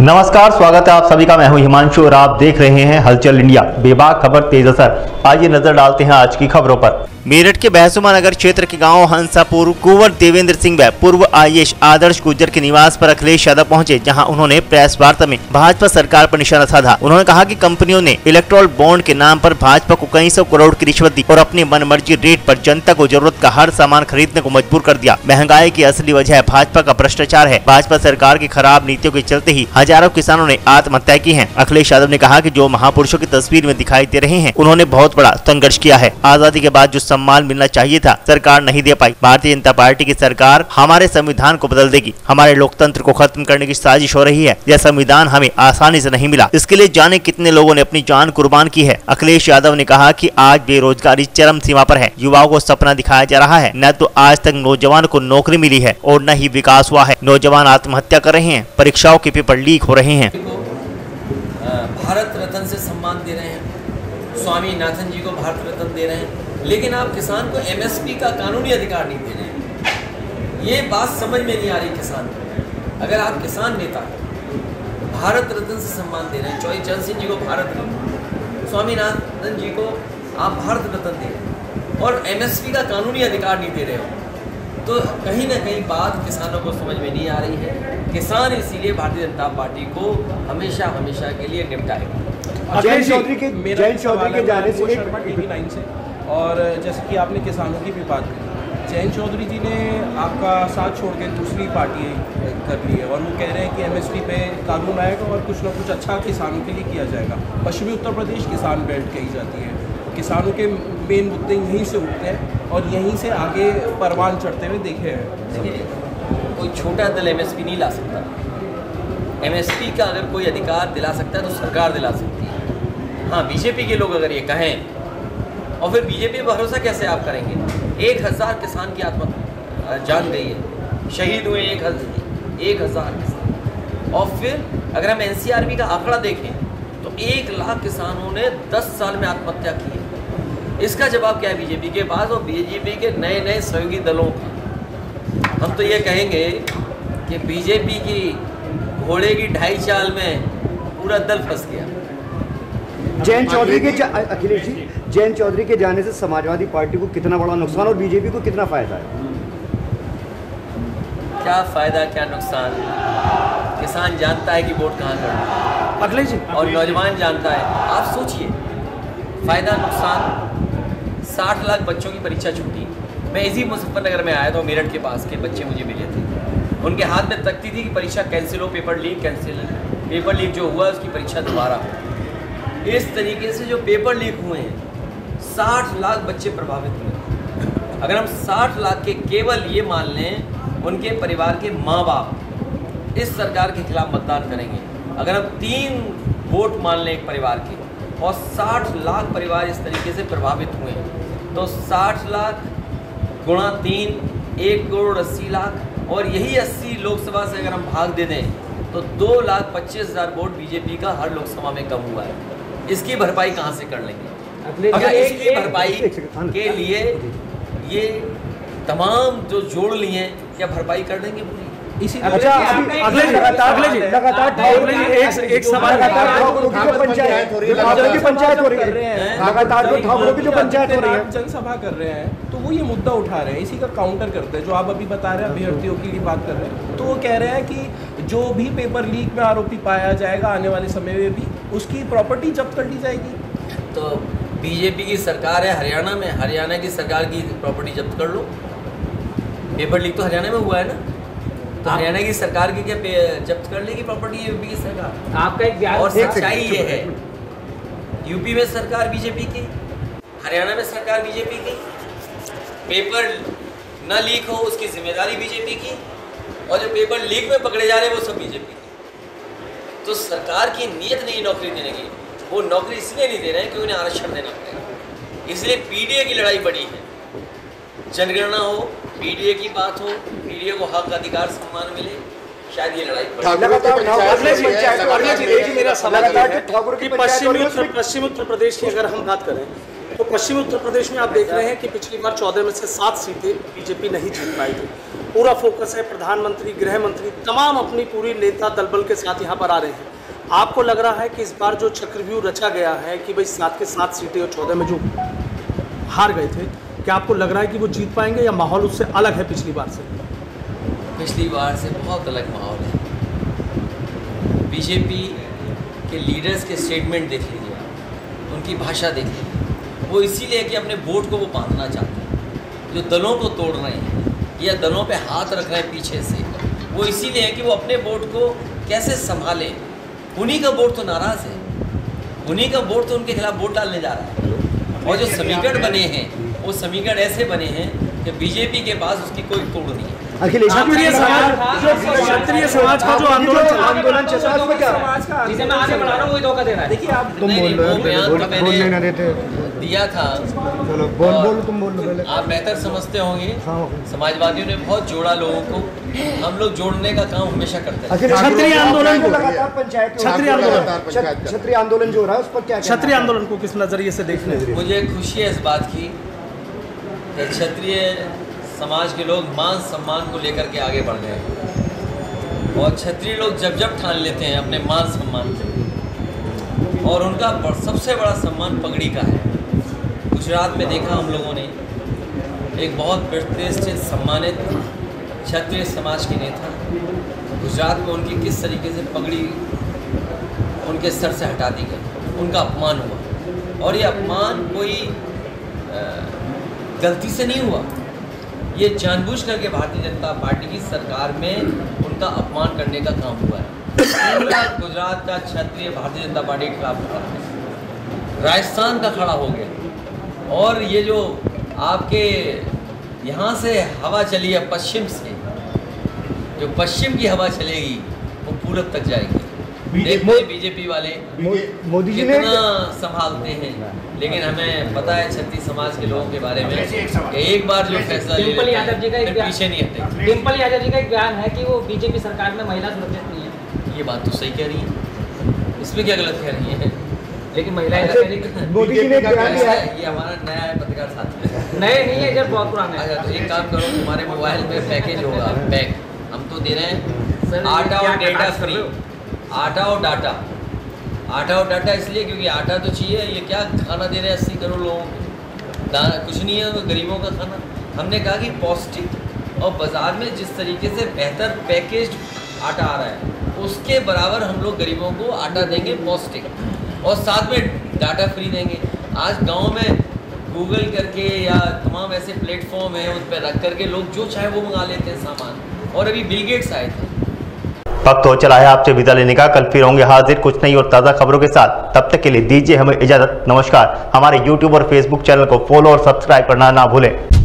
नमस्कार, स्वागत है आप सभी का। मैं हूं हिमांशु और आप देख रहे हैं हलचल इंडिया। बेबाक खबर तेज असर। आइए नजर डालते हैं आज की खबरों पर। मेरठ के बहसुमा नगर क्षेत्र के गांव हंसापुर कुंवर देवेंद्र सिंह व पूर्व आईएएस आदर्श गुर्जर के निवास पर अखिलेश यादव पहुंचे, जहां उन्होंने प्रेस वार्ता में भाजपा सरकार पर निशाना साधा। उन्होंने कहा कि कंपनियों ने इलेक्टोरल बॉन्ड के नाम पर भाजपा को कई सौ करोड़ की रिश्वत दी और अपनी मनमर्जी रेट पर जनता को जरूरत का हर सामान खरीदने को मजबूर कर दिया। महंगाई की असली वजह भाजपा का भ्रष्टाचार है। भाजपा सरकार की खराब नीतियों के चलते ही हजारों किसानों ने आत्महत्या की है। अखिलेश यादव ने कहा कि जो महापुरुषों की तस्वीर में दिखाई दे रहे हैं, उन्होंने बहुत बड़ा संघर्ष किया है। आजादी के बाद जो सम्मान मिलना चाहिए था, सरकार नहीं दे पाई। भारतीय जनता पार्टी की सरकार हमारे संविधान को बदल देगी। हमारे लोकतंत्र को खत्म करने की साजिश हो रही है। यह संविधान हमें आसानी से नहीं मिला, इसके लिए जाने कितने लोगों ने अपनी जान कुर्बान की है। अखिलेश यादव ने कहा कि आज बेरोजगारी चरम सीमा पर है। युवाओं को सपना दिखाया जा रहा है। न तो आज तक नौजवान को नौकरी मिली है और न ही विकास हुआ है। नौजवान आत्महत्या कर रहे हैं, परीक्षाओं के पेपर लीक हो रहे हैं। भारत रत्न से सम्मान दे रहे हैं, स्वामीनाथन जी को भारत रत्न दे रहे हैं, लेकिन आप किसान को एमएसपी का कानूनी अधिकार नहीं दे रहे हैं। ये बात समझ में नहीं आ रही किसान को। अगर आप किसान नेता भारत रत्न से सम्मान दे रहे हैं, चौधरी चरण सिंह जी को भारत रत्न, स्वामीनाथन जी को आप भारत रत्न दे रहे हैं और एमएसपी का कानूनी अधिकार नहीं दे रहे हो, तो कहीं ना कहीं बात किसानों को समझ में नहीं आ रही है। किसान इसीलिए भारतीय जनता पार्टी को हमेशा हमेशा के लिए निपटाएगा। जयंत चौधरी के जाने से टीवी 9 से, और जैसे कि आपने किसानों की भी बात की, जयंत चौधरी जी ने आपका साथ छोड़ के दूसरी पार्टी कर ली है और वो कह रहे हैं कि एमएसपी पे कानून आएगा और कुछ ना कुछ अच्छा किसानों के लिए किया जाएगा। पश्चिमी उत्तर प्रदेश किसान बेल्ट कही जाती है। किसानों के मेन मुद्दे यहीं से उठते हैं और यहीं से आगे परवान चढ़ते हुए देखे हैं। कोई छोटा दल एमएसपी नहीं ला सकता। एमएसपी का अगर कोई अधिकार दिला सकता है तो सरकार दिला सकती है। हाँ, बीजेपी के लोग अगर ये कहें, और फिर बीजेपी पर भरोसा कैसे आप करेंगे? 1000 किसान की आत्मा जान गई है, शहीद हुए 1000 किसान। और फिर अगर हम एनसीआरबी का आंकड़ा देखें तो 1 लाख किसानों ने 10 साल में आत्महत्या की है। इसका जवाब क्या है बीजेपी के पास और बीजेपी के नए नए सहयोगी दलों का? हम तो ये कहेंगे कि बीजेपी की घोड़े की ढाई चाल में पूरा दल फंस गया। जयंत चौधरी के अखिलेश जी, जयंत चौधरी के जाने से समाजवादी पार्टी को कितना बड़ा नुकसान और बीजेपी को कितना फायदा है? क्या फायदा क्या नुकसान? किसान जानता है कि वोट कहाँ करना, अखिलेश जी, और नौजवान जानता है। आप सोचिए, फायदा नुकसान। 60 लाख बच्चों की परीक्षा छूटी। मैं इसी मुजफ्फरनगर में आया था, मेरठ के पास के बच्चे मुझे मिले थे। उनके हाथ में तख्ती थी कि परीक्षा कैंसिल हो, paper leak cancel. Paper leak जो हुआ उसकी परीक्षा दोबारा हो। इस तरीके से जो पेपर लीक हुए हैं, 60 लाख बच्चे प्रभावित हुए। अगर हम 60 लाख के केवल ये मान लें उनके परिवार के माँ बाप इस सरकार के खिलाफ मतदान करेंगे, अगर हम 3 वोट मान लें एक परिवार के और 60 लाख परिवार इस तरीके से प्रभावित हुए हैं, तो 60 लाख गुणा 3, 1,80,00,000, और यही 80 लोकसभा से अगर हम भाग दे दें तो 2,25,000 वोट बीजेपी का हर लोकसभा में कम हुआ है। इसकी भरपाई कहाँ से कर लेंगे? क्या इसकी भरपाई के लिए ये तमाम जो जोड़ लिए हैं, क्या भरपाई कर देंगे पूरी? इसी लगातार एक सवाल पंचायत हो रही है, लगातार जो पंचायत हो रही है, जनसभा कर रहे हैं, तो वो ये मुद्दा उठा रहे हैं। इसी का काउंटर करते हैं जो आप अभी बता रहे हैं, अभ्यर्थियों की बात कर रहे हैं, तो वो कह रहे हैं कि जो भी पेपर लीक में आरोपी पाया जाएगा आने वाले समय में भी उसकी प्रॉपर्टी जब्त कर ली जाएगी। तो बीजेपी की सरकार है हरियाणा में, हरियाणा की सरकार की प्रॉपर्टी जब्त कर लो। पेपर लीक तो हरियाणा में हुआ है ना, तो हरियाणा की सरकार की क्या जब्त कर लेगी प्रॉपर्टी यूपी की सरकार? आपका एक और सच्चाई ये है, यूपी में सरकार बीजेपी की, हरियाणा में सरकार बीजेपी की, पेपर न लीक हो उसकी जिम्मेदारी बीजेपी की, और जो पेपर लीक में पकड़े जा रहे हैं वो सब बीजेपी की। तो सरकार की नीयत नहीं नौकरी देने की, वो नौकरी इसलिए नहीं दे रहे हैं कि उन्हें आरक्षण देना पड़ेगा। इसलिए पीडीए की लड़ाई बड़ी है। जनगणना हो, पीडीए की बात हो, पीडीए को हक अधिकार सम्मान मिले, शायद ये लड़ाई पश्चिमी उत्तर प्रदेश की अगर हम बात करें तो पश्चिमी उत्तर प्रदेश में आप देख रहे हैं कि पिछली बार 14 में से 7 सीटें बीजेपी नहीं जीत पाई थी। पूरा फोकस है, प्रधानमंत्री, गृह मंत्री तमाम अपनी पूरी नेता दलबल के साथ यहाँ पर आ रहे हैं। आपको लग रहा है कि इस बार जो चक्रव्यूह रचा गया है कि भाई 7 के 7 सीटें और 14 में जो हार गए थे, क्या आपको लग रहा है कि वो जीत पाएंगे या माहौल उससे अलग है पिछली बार से? पिछली बार से बहुत अलग माहौल है। बीजेपी के लीडर्स के स्टेटमेंट देख लीजिए, उनकी भाषा देख लीजिए। वो इसीलिए कि अपने वोट को वो बांधना चाहते हैं। जो दलों को तोड़ रहे हैं या दलों पे हाथ रख रहे हैं पीछे से, वो इसीलिए है कि वो अपने वोट को कैसे संभालें। उन्हीं का वोट तो नाराज़ है, उन्हीं का वोट तो उनके खिलाफ वोट डालने जा रहा है। और जो समीकरण बने हैं वो समीकरण ऐसे बने हैं कि बीजेपी के पास उसकी कोई तोड़ नहीं है। अखिलेश क्षत्रिय समाज का जो आंदोलन चल रहा है, क्या जिसे मैं आगे बढ़ा रहा हूँ वही धोखा दे रहा है। देखिए आप बोलने ना देते दिया था, चलो बोल तुम बोल लो पहले। आप बेहतर समझते होंगे। समाजवादियों ने बहुत जोड़ा लोगों को, हम लोग जोड़ने का काम हमेशा करते हैं। क्षत्रिय आंदोलन को लगातार पंचायत क्षत्रिय आंदोलन जो हो रहा है उस पर क्या, क्षत्रिय आंदोलन को किस नजरिए से देखने? मुझे खुशी है इस बात की कि क्षत्रिय समाज के लोग मान सम्मान को लेकर के आगे बढ़ गए। और क्षत्रिय लोग जब जब ठान लेते हैं अपने मान सम्मान को, और उनका सबसे बड़ा सम्मान पगड़ी का है। गुजरात में देखा हम लोगों ने, एक बहुत प्रतिष्ठित सम्मानित क्षत्रिय समाज के नेता गुजरात में उनकी किस तरीके से पगड़ी उनके सर से हटा दी गई, उनका अपमान हुआ। और ये अपमान कोई गलती से नहीं हुआ, ये जानबूझ करके भारतीय जनता पार्टी की सरकार में उनका अपमान करने का काम हुआ है। पूरा गुजरात का क्षत्रिय भारतीय जनता पार्टी के खिलाफ खड़ा है, राजस्थान का खड़ा हो गया। और ये जो आपके यहाँ से हवा चली है पश्चिम से, जो पश्चिम की हवा चलेगी वो पूरब तक जाएगी। देखते बीजेपी वाले मोदी जी ने कितना संभालते हैं, लेकिन हमें पता है क्षत्रिय समाज के लोगों के बारे में कि एक बार जो फैसला ले लेते हैं फिर पीछे नहीं हटते। डिम्पल यादव जी का एक बयान है कि वो बीजेपी सरकार में महिला सुरक्षित नहीं है। ये बात तो सही कह रही है, इसमें क्या गलत कह रही है? लेकिन महिलाएं मोदी जी ने ये हमारा नया है पत्रकार साथी, नए नहीं है, जब बहुत पुराने हैं। अच्छा तो एक काम करो, तुम्हारे मोबाइल में पैकेज होगा, पैक हम तो दे रहे हैं आटा और डेटा फ्री। आटा और डाटा इसलिए क्योंकि आटा तो चाहिए। ये क्या खाना दे रहे हैं 80 करोड़ लोगों को, कुछ नहीं है गरीबों का खाना। हमने कहा कि पौष्टिक, और बाज़ार में जिस तरीके से बेहतर पैकेज आटा आ रहा है उसके बराबर हम लोग गरीबों को आटा देंगे पौष्टिक, और साथ में डाटा फ्री देंगे। आज गांव में गूगल करके या तमाम ऐसे प्लेटफॉर्म हैं उन पर रख करके लोग जो चाहे वो मंगा लेते हैं सामान। और अभी बिल गेट्स आए थे। वक्त हो चला है आपसे विदा लेने का। कल फिर होंगे हाजिर कुछ नई और ताज़ा खबरों के साथ। तब तक के लिए दीजिए हमें इजाज़त। नमस्कार। हमारे YouTube और Facebook चैनल को फॉलो और सब्सक्राइब करना ना भूलें।